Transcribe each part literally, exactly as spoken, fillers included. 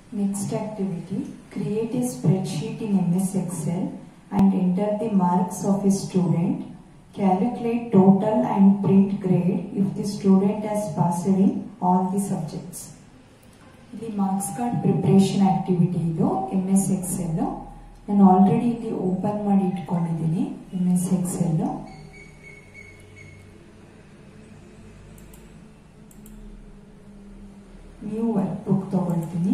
Next activity, create a spreadsheet in M S Excel and enter the marks of a student. Calculate total and print grade if the student has passed in all the subjects. ಇಲ್ಲಿ marks card preparation activity ಇದು M S Excel. ನಾನು already ಇಲ್ಲಿ open ಮಾಡಿ ಇಟ್ಕೊಂಡಿದ್ದೀನಿ ಎಂ S ಎಕ್ಸೆಲ್. New workbook ತಗೊಳ್ತೀನಿ.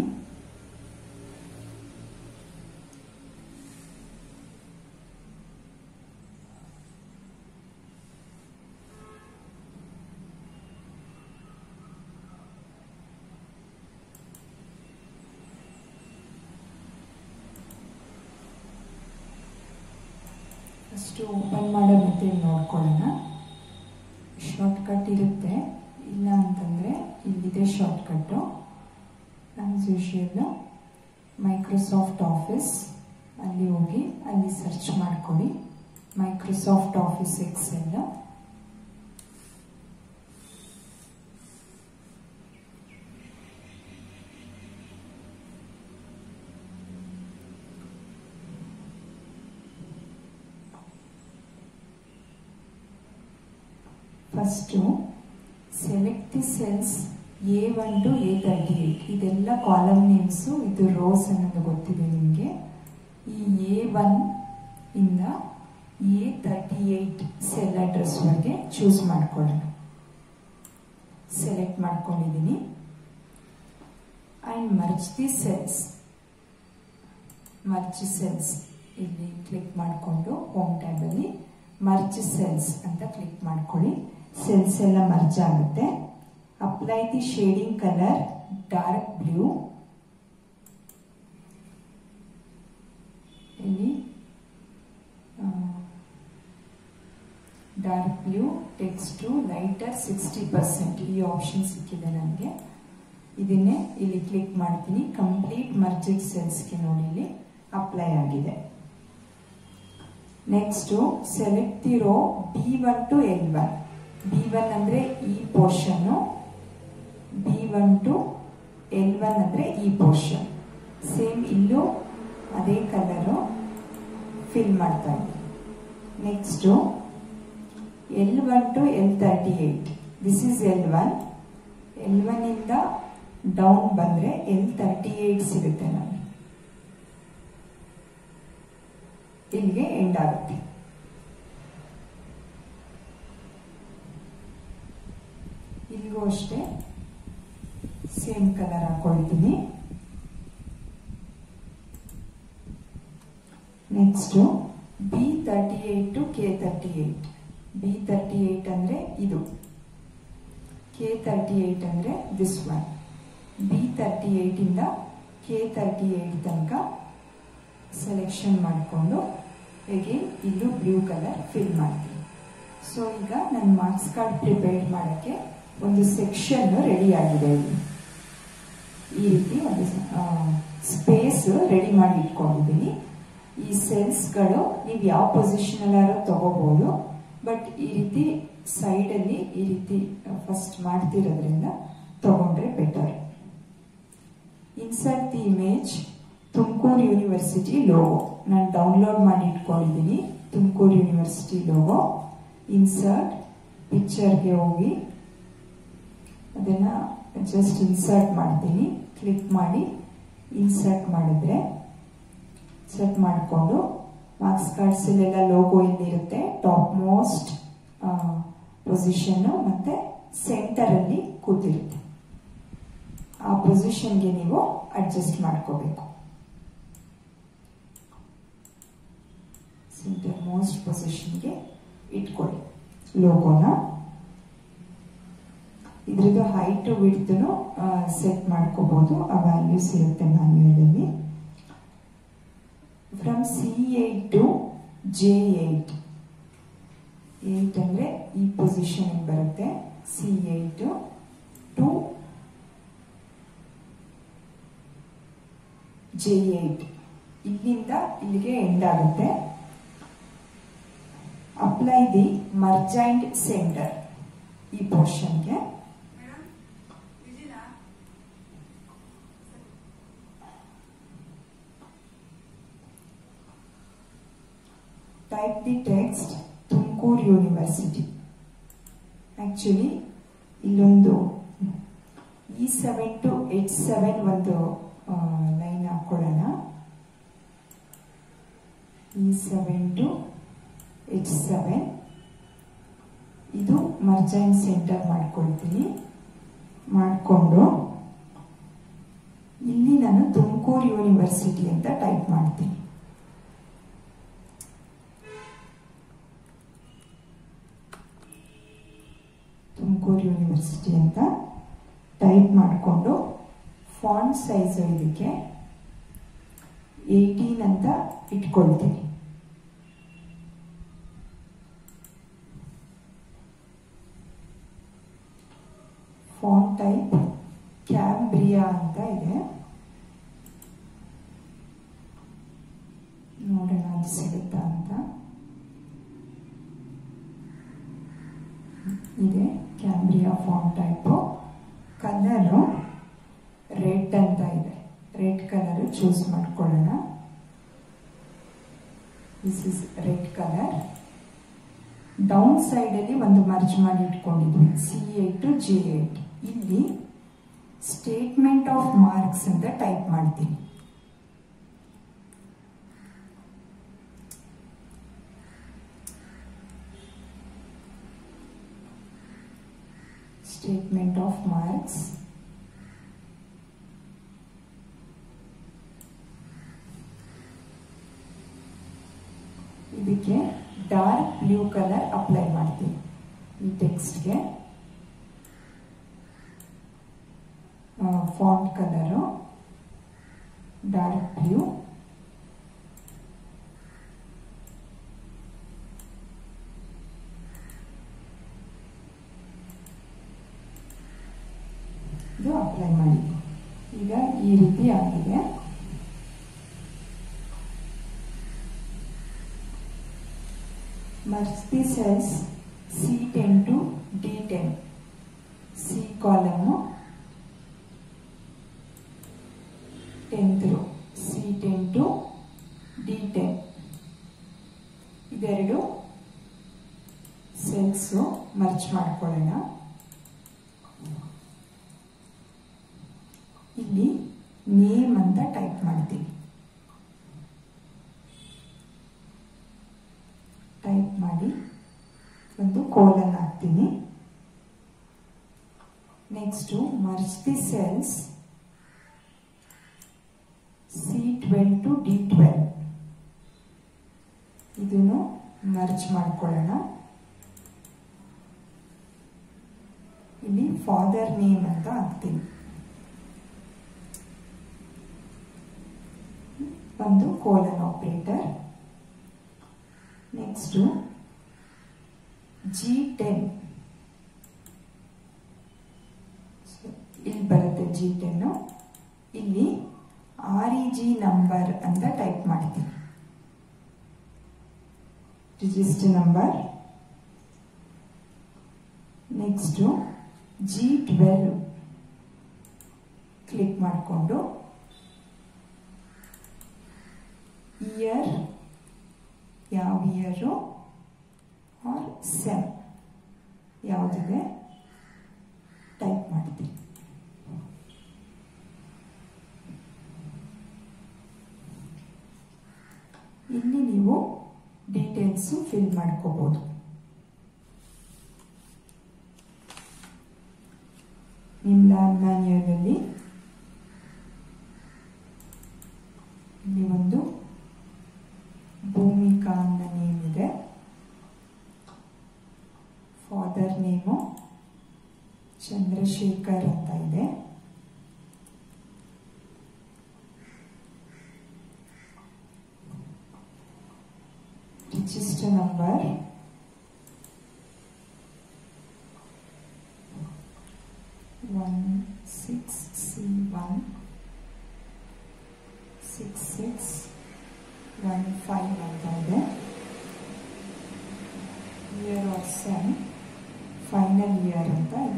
First open ಮಾಡೋ ಮೆಥಡ್ ನೋಡ್ಕೊಳ್ಳೋಣ. ಶಾರ್ಟ್ಕಟ್ ಇರುತ್ತೆ, ಇಲ್ಲ ಅಂತಂದರೆ ಇಲ್ಲಿದೆ shortcut. As usual Microsoft Office ಅಲ್ಲಿ ಹೋಗಿ ಅಲ್ಲಿ ಸರ್ಚ್ ಮಾಡ್ಕೊಳ್ಳಿ. Microsoft Office Excel. First select the cells A one to A thirty eight. ಇದೆಲ್ಲ ಕಾಲಮ್ ನೇಮ್ಸು, ಇದು ರೋಸ್ ಅನ್ನೋದು ಗೊತ್ತಿದೆ ನಿಮಗೆ. ಈ ಎ ಒನ್ ಇಂದ ಎ ತರ್ಟಿ ಏಟ್ ಸೆಲ್ ಅಡ್ರೆಸ್ವರೆಗೆ ಚೂಸ್ ಮಾಡ್ಕೊಳ್ಳೋಣ. ಸೆಲೆಕ್ಟ್ ಮಾಡ್ಕೊಂಡಿದ್ದೀನಿ. And merge the cells. Merge cells ಇಲ್ಲಿ ಕ್ಲಿಕ್ ಮಾಡಿಕೊಂಡು ಹೋಮ್ ಟ್ಯಾಬಲ್ಲಿ ಮರ್ಜ್ ಸೆಲ್ಸ್ ಅಂತ ಕ್ಲಿಕ್ ಮಾಡ್ಕೊಳ್ಳಿ. ಸೆಲ್ಸ್ ಎಲ್ಲ ಮರ್ಜ್ ಆಗುತ್ತೆ. Apply the shading colour dark blue. ಇಲ್ಲಿ dark blue text to lighter sixty percent ಈ ಆಪ್ಷನ್ ಸಿಕ್ಕಿದೆ ನನಗೆ. ಇದನ್ನೇ ಇಲ್ಲಿ ಕ್ಲಿಕ್ ಮಾಡ್ತೀನಿ. ಕಂಪ್ಲೀಟ್ ಮರ್ಜೆಡ್ ಸೆಲ್ಸ್ಗೆ ನೋಡಿ ಇಲ್ಲಿ ಅಪ್ಲೈ ಆಗಿದೆ. Next select the row B one to L one. B one ಅಂದ್ರೆ ಈ portion, B one to L one ಅಂದ್ರೆ ಈ ಪೋರ್ಷನ್. ಸೇಮ್ ಇಲ್ಲೂ ಅದೇ ಕಲರು ಫಿಲ್ ಮಾಡ್ತಾ ಇದ್ದೀನಿ. Next L one to L thirty eight. This is L one. L one ಇಂದ down ಬಂದ್ರೆ ಎಲ್ ತರ್ಟಿ ಏಟ್ ಸಿಗುತ್ತೆ ನಮಗೆ. ಇಲ್ಲಿಗೆ ಎಂಡ್ ಆಗುತ್ತೆ. ಇಲ್ಲಿಗೂ ಅಷ್ಟೇ ಸೇಮ್ ಕಲರ್ ಹಾಕೊಳ್ತೀನಿ. Next B thirty eight to K thirty eight. B thirty eight ಅಂದ್ರೆ ಇದು, ಕೆ ತರ್ಟಿ ಏಟ್ ಅಂದ್ರೆ this one. B thirty eight ಇಂದ ಕೆ ತರ್ಟಿ ಏಟ್ ತನಕ ಸೆಲೆಕ್ಷನ್ ಮಾಡಿಕೊಂಡು ಹೇಗೆ ಇಲ್ಲೂ ಬ್ಲೂ ಕಲರ್ ಫಿಲ್ ಮಾಡ್ತೀನಿ. ಸೊ ಈಗ ನನ್ನ ಮಾರ್ಕ್ಸ್ ಕಾರ್ಡ್ ಪ್ರಿಪೇರ್ ಮಾಡೋಕ್ಕೆ ಒಂದು ಸೆಕ್ಷನ್ ರೆಡಿ ಆಗಿದೆ. ಈ ರೀತಿ ಒಂದು ಸ್ಪೇಸ್ ರೆಡಿ ಮಾಡಿ ಇಟ್ಕೊಂಡಿದ್ದೀನಿ. ಈ ಸೆಲ್ಸ್ಗಳು ನೀವು ಯಾವ ಪೊಸಿಷನ್ ಅಲ್ಲಾದ್ರೂ ತಗೋಬಹುದು, ಬಟ್ ಈ ರೀತಿ ಸೈಡಲ್ಲಿ ಈ ರೀತಿ ಫಸ್ಟ್ ಮಾಡ್ತಿರೋದ್ರಿಂದ ತಗೊಂಡ್ರೆ better. Insert the image Tumakuru University logo. ನಾನು ಡೌನ್ಲೋಡ್ ಮಾಡಿ ಇಟ್ಕೊಂಡಿದ್ದೀನಿ ತುಮಕೂರು ಯೂನಿವರ್ಸಿಟಿ ಲೋಗೋ. ಇನ್ಸರ್ಟ್ ಪಿಕ್ಚರ್ಗೆ ಹೋಗಿ ಅದನ್ನ ಜಸ್ಟ್ ಇನ್ಸರ್ಟ್ ಮಾಡ್ತೀನಿ. ಕ್ಲಿಕ್ ಮಾಡಿ ಇನ್ಸರ್ಟ್ ಮಾಡಿದ್ರೆ ಸೆಟ್ ಮಾಡಿಕೊಂಡು ಮಾರ್ಕ್ಸ್ ಕಾರ್ಡ್ಸ್ ಅಲ್ಲೆಲ್ಲ ಲೋಗೋ ಇಲ್ಲಿರುತ್ತೆ. ಟಾಪ್ ಮೋಸ್ಟ್ ಪೊಸಿಷನ್ ಮತ್ತೆ ಸೆಂಟರ್ ಅಲ್ಲಿ ಕೂತಿರುತ್ತೆ. ಆ ಪೊಸಿಷನ್ಗೆ ನೀವು ಅಡ್ಜಸ್ಟ್ ಮಾಡ್ಕೋಬೇಕು. ಸೆಂಟರ್ ಮೋಸ್ಟ್ ಪೊಸಿಷನ್ಗೆ ಇಟ್ಕೊಳ್ಳಿ ಲೋಗೋನ. ಇದ್ರದ್ದು ಹೈಟ್ ವಿಡ್ತ್ನು ಸೆಟ್ ಮಾಡ್ಕೋಬಹುದು. ಆ ವ್ಯಾಲ್ಯೂಸ್ ಇರುತ್ತೆ ಮ್ಯಾನ್ಯುಯಲ್ ಅಲ್ಲಿ. From C eight to J eight. Eight ಅಂದ್ರೆ ಈ ಪೊಸಿಷನ್ ಬರುತ್ತೆ. C eight to J eight. ಇಲ್ಲಿಂದ ಇಲ್ಲಿಗೆ ಎಂಡ್ ಆಗುತ್ತೆ. ಅಪ್ಲೈ ದಿ ಮರ್ಜೈಂಡ್ ಸೆಂಟರ್ ಈ ಪೋರ್ಷನ್ಗೆ. Type the text Tumakuru University. Actually ಇಲ್ಲೊಂದು E seven to H seven ಒಂದು ಲೈನ್ ಹಾಕೊಳ್ಳೋಣ. E seven to H seven ಇದು ಮರ್ಜ್ ಅಂಡ್ ಸೆಂಟರ್ ಮಾಡ್ಕೊಳ್ತೀನಿ. ಮಾಡಿಕೊಂಡು ಇಲ್ಲಿ ನಾನು ತುಮಕೂರು ಯೂನಿವರ್ಸಿಟಿ ಅಂತ ಟೈಪ್ ಮಾಡ್ತೀನಿ. ತುಮಕೂರು ಯೂನಿವರ್ಸಿಟಿ ಅಂತ ಟೈಪ್ ಮಾಡಿಕೊಂಡು ಫಾಂಟ್ ಸೈಜ್ ಇದಕ್ಕೆ ಏಯ್ಟೀನ್ ಅಂತ ಇಟ್ಕೊಳ್ತೀನಿ. ಫಾಂಟ್ ಟೈಪ್ ಕ್ಯಾಂಬ್ರಿಯಾ ಅಂತ ಇದೆ. ನೋಡೋಣ ಅದು ಸಿಗುತ್ತಾ ಅಂತ. ಇದೆ Cambria font type. Colour red ಅಂತ ಇದೆ. ರೆಡ್ ಕಲರ್ ಚೂಸ್ ಮಾಡ್ಕೊಳ್ಳೋಣ. This is red colour. Down side ಅಲ್ಲಿ ಒಂದು ಮರ್ಜ್ ಮಾಡಿ ಇಟ್ಕೊಂಡಿದ್ವಿ, C eight to J eight. ಇಲ್ಲಿ ಸ್ಟೇಟ್ಮೆಂಟ್ ಆಫ್ ಮಾರ್ಕ್ಸ್ ಅಂತ ಟೈಪ್ ಮಾಡ್ತೀನಿ. Statement of marks. ಇದಕ್ಕೆ ಡಾರ್ಕ್ ಬ್ಲೂ ಕಲರ್ ಅಪ್ಲೈ ಮಾಡ್ತೀನಿ ಈ ಟೆಕ್ಸ್ಟ್ಗೆ. Font colour dark blue. ಇದು ಅಪ್ಲೈ ಮಾಡಿ. ಈಗ ಈ ರೀತಿ ಆಗಿದೆ. Merge the cells C ten to D ten. C column tenth row, C ten to D ten. ಇದೆರಡು ಸೆಲ್ಸ್ ಮರ್ಜ್ ಮಾಡ್ಕೊಳ್ಳೋಣ. ಇಲ್ಲಿ ನೇಮ್ ಅಂತ ಟೈಪ್ ಮಾಡ್ತೀವಿ. ಟೈಪ್ ಮಾಡಿ ಒಂದು ಕೋಲನ್ ಹಾಕ್ತೀನಿ. Next merge the cells C twelve to D twelve. ಇದನ್ನು merge ಮಾಡ್ಕೊಳ್ಳೋಣ. ಇಲ್ಲಿ ಫಾದರ್ ನೇಮ್ ಅಂತ ಹಾಕ್ತೀನಿ. ಒಂದು colon operator. Next G ten ಇಲ್ಲಿ ಬರುತ್ತೆ. ಜಿ ಟೆನ್ ಇಲ್ಲಿ ಆರ್ ಇ ಜಿ ನಂಬರ್ ಅಂತ ಟೈಪ್ ಮಾಡ್ತೀನಿ. Register number. Next G twelve click ಮಾಡಿಕೊಂಡು ಇಯರ್ ಯಾವ ಇಯರು ಆರ್ ಸೆಮ್ ಯಾವುದಿದೆ ಟೈಪ್ ಮಾಡ್ತೀನಿ. ಇಲ್ಲಿ ನೀವು ಡೀಟೇಲ್ಸ್ ಫಿಲ್ ಮಾಡ್ಕೋಬಹುದು. ನಿಮ್ಮ ಲ್ಯಾಬ್ ಮ್ಯಾನ್ಯುಯಲ್ ಅಲ್ಲಿ ಇಲ್ಲಿ ಒಂದು ಭೂಮಿಕಾ ಅನ್ನೋ ನೇಮ್ ಇದೆ. ಫಾದರ್ ನೇಮು ಚಂದ್ರಶೇಖರ್ ಅಂತ ಇದೆ. Register number one six C one six six one five ಅಂತ ಇದೆ. Year of sem final year ಅಂತ ಇದೆ.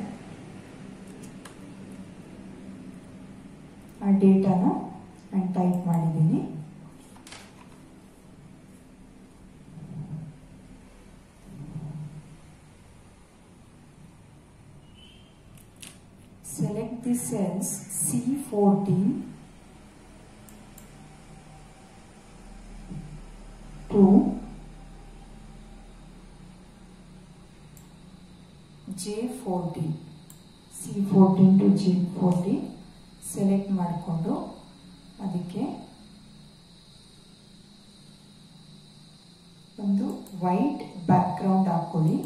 ಆ ಡೇಟಾನ ನಾನು ಟೈಪ್ ಮಾಡಿದ್ದೀನಿ. cells C fourteen to J fourteen, C fourteen to J fourteen select ಮಾಡಿಕೊಂಡು ಅದಕ್ಕೆ ಒಂದು ವೈಟ್ ಬ್ಯಾಕ್ ಗ್ರೌಂಡ್ ಹಾಕೊಳ್ಳಿ.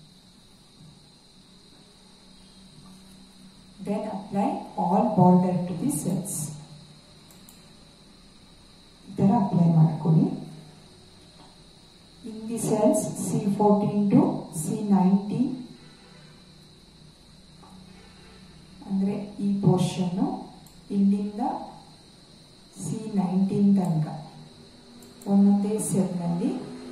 Then apply all border to the cells. ಈ ಥರ ಅಪ್ಲೈ ಮಾಡ್ಕೊಳ್ಳಿ. In the cells C fourteen to C nineteen ಅಂದರೆ ಈ ಪೋರ್ಷನ್ನು ಇಲ್ಲಿಂದ ಸಿ ನೈನ್ಟೀನ್ ತನಕ ಒಂದೊಂದೇ ಸೆಲ್ನಲ್ಲಿ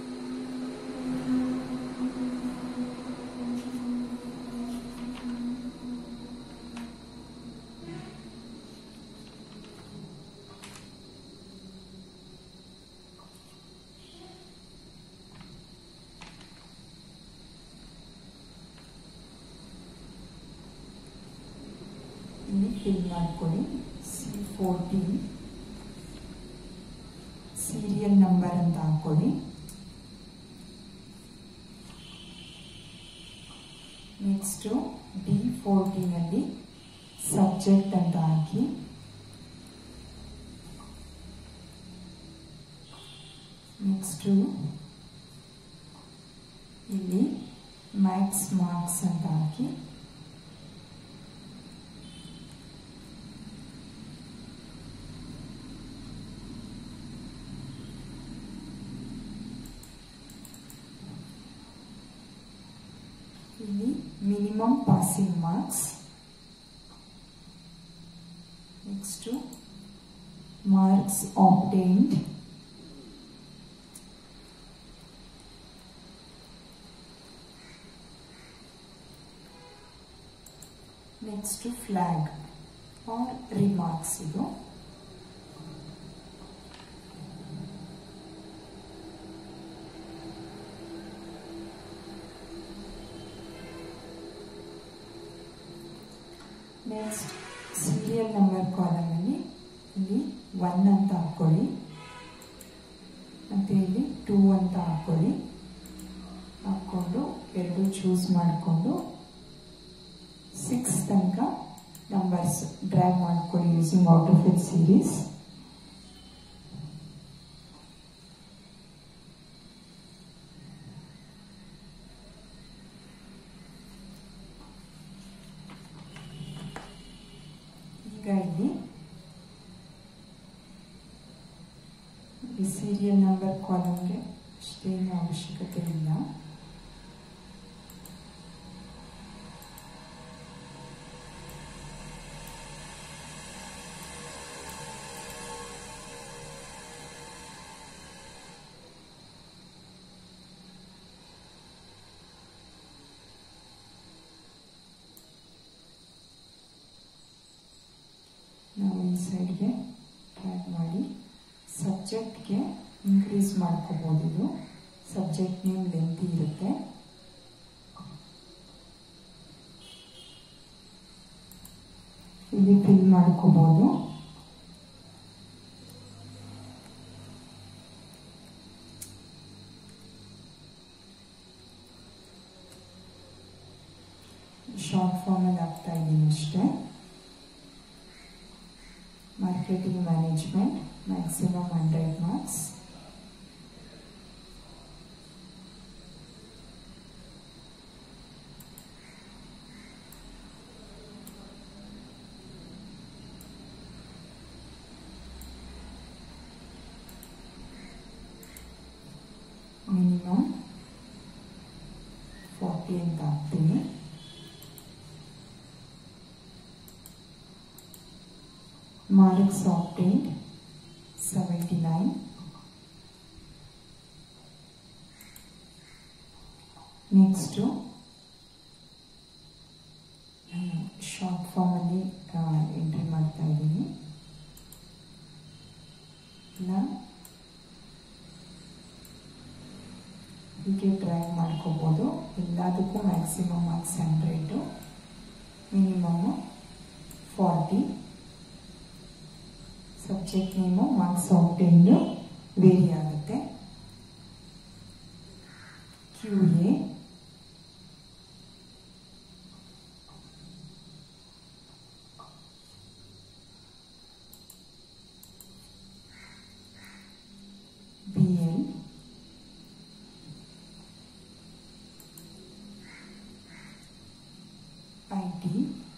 ಇಲ್ಲಿ ಫಿಲ್ ಮಾಡ್ಕೊಳ್ಳಿ. ಸಿ ಫೋರ್ಟೀನ್ ಸೀರಿಯಲ್ ನಂಬರ್ ಅಂತ ಹಾಕೊಳ್ಳಿ. ನೆಕ್ಸ್ಟು ಡಿ ಫೋರ್ಟೀನಲ್ಲಿ ಸಬ್ಜೆಕ್ಟ್ ಅಂತ ಹಾಕಿ. ನೆಕ್ಸ್ಟು ಇಲ್ಲಿ ಮ್ಯಾಕ್ಸ್ ಮಾರ್ಕ್ಸ್ ಅಂತ ಹಾಕಿ. ಇಲ್ಲಿ minimum passing marks. Next marks obtained. Next flag or remarks. ಇದು ನೆಕ್ಸ್ಟ್ ಸೀರಿಯಲ್ ನಂಬರ್ ಕಾಲಮಲ್ಲಿ ಇಲ್ಲಿ ಒನ್ ಅಂತ ಹಾಕ್ಕೊಳ್ಳಿ, ಮತ್ತು ಇಲ್ಲಿ ಟೂ ಅಂತ ಹಾಕ್ಕೊಳ್ಳಿ. ಹಾಕ್ಕೊಂಡು ಎರಡು ಚೂಸ್ ಮಾಡಿಕೊಂಡು ಸಿಕ್ಸ್ ತನಕ ನಂಬರ್ಸ್ ಡ್ರ್ಯಾಗ್ ಮಾಡ್ಕೊಳ್ಳಿ ಯೂಸಿಂಗ್ ಆಟೋಫಿಲ್ ಸೀರೀಸ್. ಈಗ ಇಲ್ಲಿ ಸೀರಿಯಲ್ ನಂಬರ್ ಕಾಲಮ್ಗೆ ಅಷ್ಟೇನು ಅವಶ್ಯಕತೆ ಇಲ್ಲ. ನಾವು ಈ ಸೈಡ್ಗೆ ಟ್ರ್ಯಾಕ್ ಮಾಡಿ ಸಬ್ಜೆಕ್ಟ್ಗೆ ಇನ್ಕ್ರೀಸ್ ಮಾಡ್ಕೋಬೋದು. ಇದು ಸಬ್ಜೆಕ್ಟ್ ನೇಮ್ ಲೆಂತಿ ಇರುತ್ತೆ. ಇಲ್ಲಿ ಫಿಲ್ ಮಾಡ್ಕೋಬೋದು. ಶಾರ್ಟ್ ಫಾರ್ಮಲ್ಲಿ ಆಗ್ತಾ ಇದ್ದೀನಿ ಅಷ್ಟೇ. Marketing management, maximum one hundred marks. Minimum forty ಅಂತ ಹಾಕ್ತೀನಿ. Marks obtained seventy-nine. Next short form ಅಲ್ಲಿ ಎಂಟ್ರಿ ಮಾಡ್ತಾ ಇದ್ದೀನಿ. ಇಲ್ಲ ಹೀಗೆ ಡ್ರಾಯಿಂಗ್ ಮಾಡ್ಕೋಬೋದು. ಎಲ್ಲದಕ್ಕೂ maximum marks hundred, minimum forty. Subject name marks obtained vary ಆಗುತ್ತೆ. Q A B L I T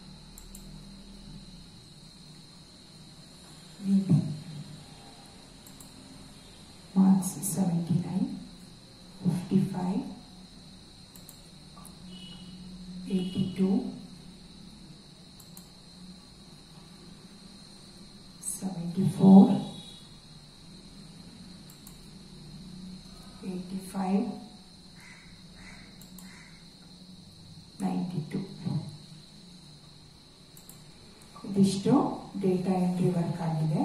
V B. marks seventy-nine, fifty-five, eighty-two, seventy-four, eighty-five, ninety-two. ಇದಿಷ್ಟು data entry work ಆಗಿದೆ.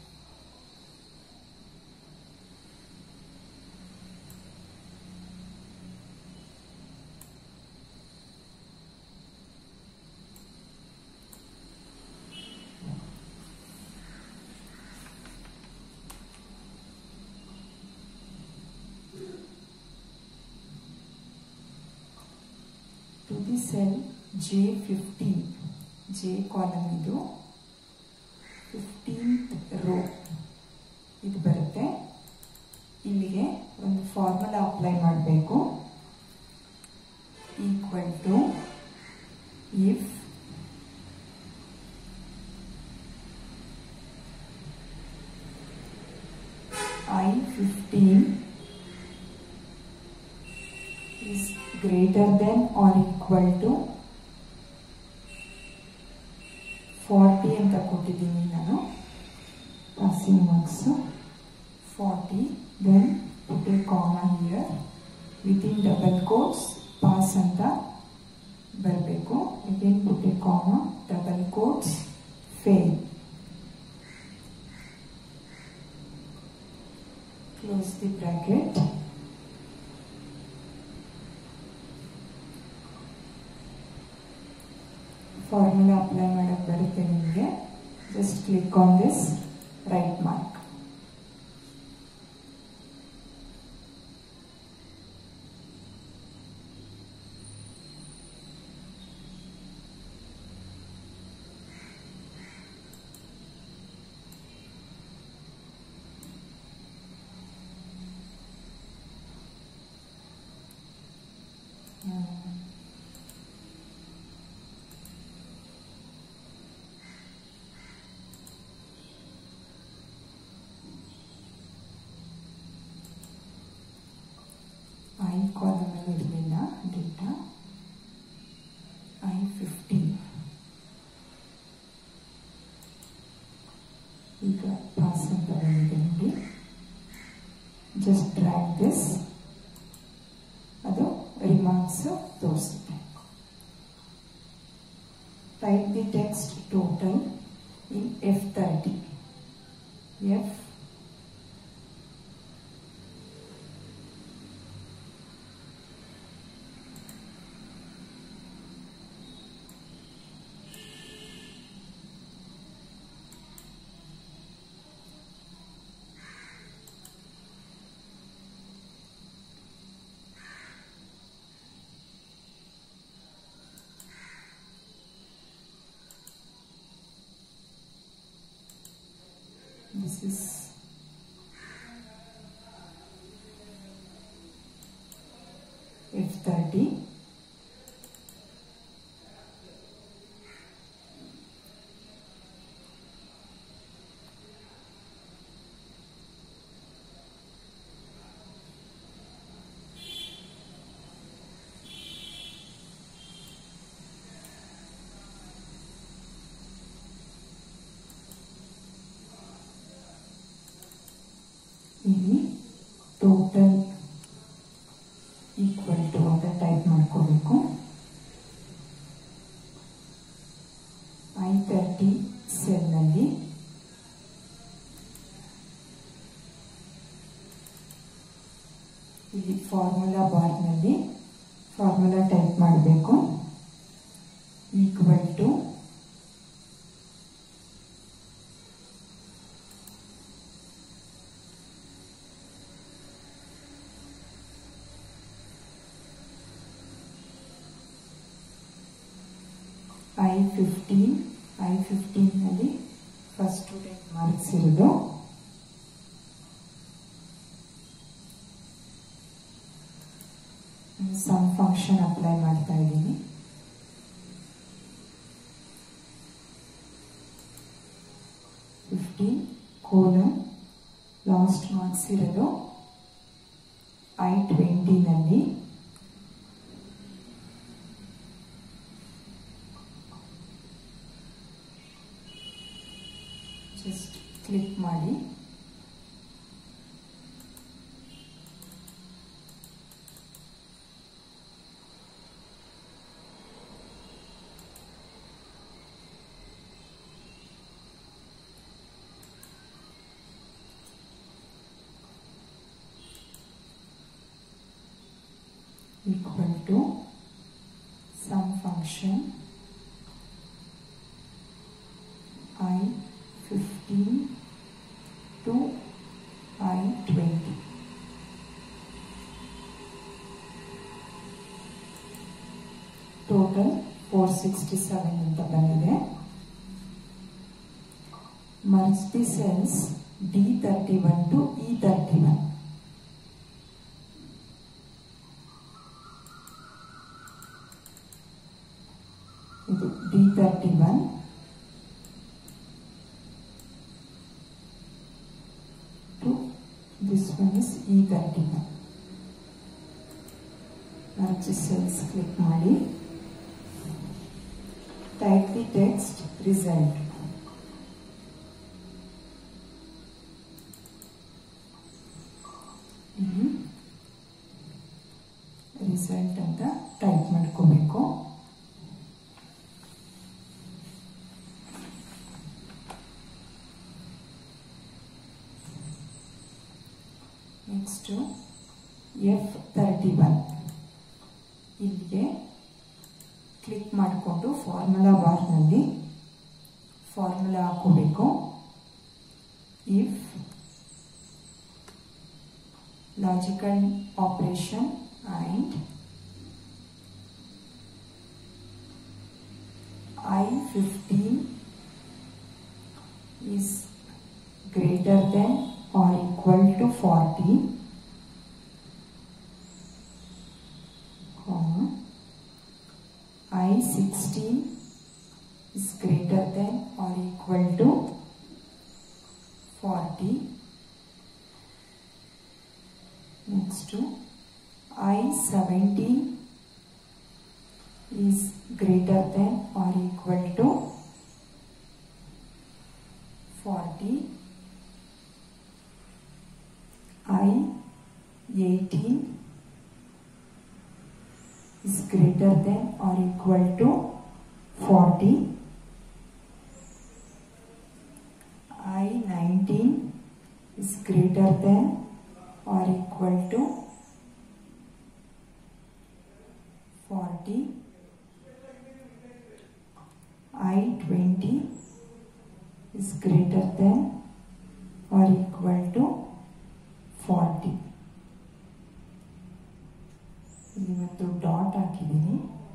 To the cell J fifteen, J column ಇದು fifteenth row ಇದು ಬರುತ್ತೆ. ಇಲ್ಲಿಗೆ ಒಂದು formula apply ಮಾಡಬೇಕು. Equal to if I fifteen is greater than or equal to forty ಅಂತ ಕೊಟ್ಟಿದ್ದೀನಿ ನಾನು. Passing marks forty, then put a comma here, within double quotes pass ಅಂತ ಬರಬೇಕು. again put a comma, double quotes, fail. close the bracket. Formula apply ಮಾಡಕ್ಕೆ ಬರುತ್ತೆ ನಿಮಗೆ. Just click on this right mark. I ಕಾಲಮಲ್ಲಿ ಇರಲಿಲ್ಲ data. I fifteen ಈಗ pass ಅಂತ ಬಂದಿದೆ ನೋಡಿ. ಜಸ್ಟ್ ಡ್ರ್ಯಾಗ್ ದಿಸ್, ಅದು ರಿಮಾರ್ಕ್ಸ್ ತೋರಿಸುತ್ತೆ. Type the text total in F thirty. F this is F thirty. ಇಲ್ಲಿ ಟೋಟಲ್ ಈಕ್ವಲ್ ಟು ಅಂತ ಟೈಪ್ ಮಾಡ್ಕೋಬೇಕು. ಐ ತರ್ಟಿ ಸೆಲ್ನಲ್ಲಿ ಇಲ್ಲಿ ಫಾರ್ಮುಲಾ ಬಾರ್ನಲ್ಲಿ ಫಾರ್ಮುಲಾ ಟೈಪ್ ಮಾಡಬೇಕು. Equal to I fifteen I ಫಿಫ್ಟೀನ್ನಲ್ಲಿ ಫಸ್ಟ್ ಸ್ಟೂಡೆಂಟ್ ಮಾರ್ಕ್ಸ್ ಇರೋದು. ಸಮ್ ಫಂಕ್ಷನ್ ಅಪ್ಲೈ ಮಾಡ್ತಾ ಇದ್ದೀನಿ. ಫಿಫ್ಟೀನ್ ಕೋಲನ್ ಲಾಸ್ಟ್ ಮಾರ್ಕ್ಸ್ ಇರೋದು ಐ ಟ್ವೆಂಟಿನಲ್ಲಿ. ಜಸ್ಟ್ ಕ್ಲಿಕ್ ಮಾಡಿ equal to some function I fifteen to I twenty. Total four sixty-seven ಅಂತ ಬಂದಿದೆ. Merge the cells D thirty-one to E thirty-one. ಇದು D thirty one to this one is E thirty one. Merge cells click ಮಾಡಿ type the text result. Result ಅಂತ type ಮಾಡ್ಕೋಬೇಕು. Next F thirty one ಇಲ್ಲಿಗೆ click ಮಾಡಿಕೊಂಡು formula ಬಾರ್ನಲ್ಲಿ formula ಹಾಕೋಬೇಕು. If logical operation and I fifteen is greater than or equal to forty, comma I sixteen is greater than or equal to forty. Next to I seventeen is greater than or equal to forty. I eighteen is greater than or equal to forty. I nineteen is greater than or equal to forty. I twenty is greater than or equal to forty. ಇಲ್ಲಿ ಒಂದು dot ಹಾಕಿದ್ದೀನಿ,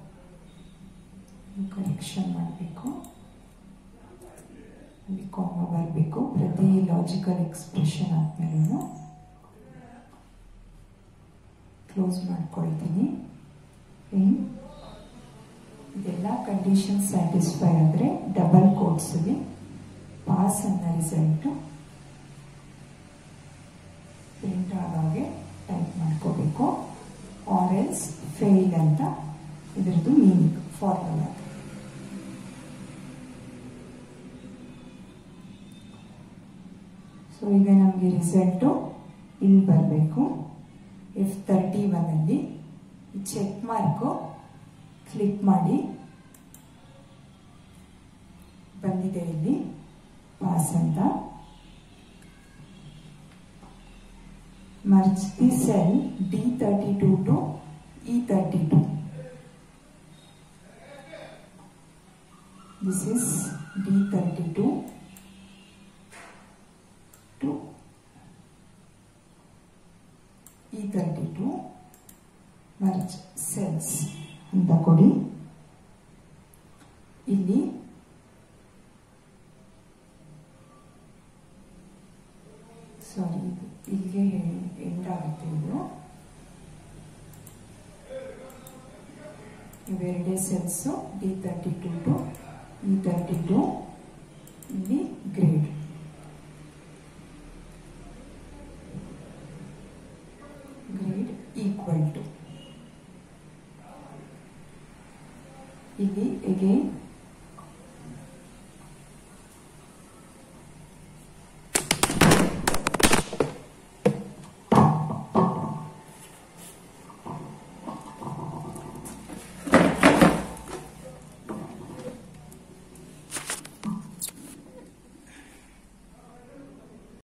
correction ಮಾಡಬೇಕು. ಅಲ್ಲಿ ಕಾಮ ಬರಬೇಕು. ಪ್ರತಿ logical expression ಆದ್ಮೇಲೆ close ಮಾಡ್ಕೊಳ್ತೀನಿ. ಇದೆಲ್ಲ ಕಂಡೀಷನ್ ಸ್ಯಾಟಿಸ್ಫೈ ಆದರೆ ಡಬಲ್ ಕೋಟ್ಸಲ್ಲಿ ಪಾಸ್ ಅನ್ನೋ ರಿಸಲ್ಟು ಪ್ರಿಂಟ್ ಆಗಾಗೆ ಟೈಪ್ ಮಾಡ್ಕೋಬೇಕು. ಆರ್ ಎಲ್ಸ್ ಫೇಲ್ ಅಂತ ಇದರದ್ದು ಮೀನಿಂಗ್ ಫಾರ್ಮುಲಾ. ಸೊ ಈಗ ನಮಗೆ ರಿಸಲ್ಟು ಇಲ್ಲಿ ಬರಬೇಕು. ಎಫ್ ತರ್ಟಿ ಒನ್ನಲ್ಲಿ ಚೆಕ್ ಮಾರ್ಕು ಕ್ಲಿಕ್ ಮಾಡಿ ಬಂದಿದೆ ಇಲ್ಲಿ ಪಾಸ್ ಅಂತ. Merge the cell D thirty-two to E thirty-two. This is D thirty-two to E thirty-two. Merge cells ಅಂತ ಕೊಡಿ. ಇಲ್ಲಿ ಸಾರಿ ಇಲ್ಲಿಗೆ ಎಂಡ್ ಆಗುತ್ತೆ. ಇದು ಇವೆರಡೇ cells D thirty two to E thirty two. ಇಲ್ಲಿ ಗ್ರೇಡ್ ಗ್ರೇಡ್ ಈಕ್ವಲ್ ಟು ಇಲ್ಲಿ ಅಗೇನ್